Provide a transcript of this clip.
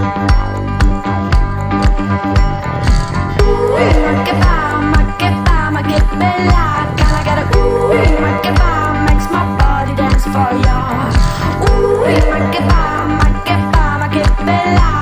ma che bella, gotta get a makes my body dance for ya. Ma che bella.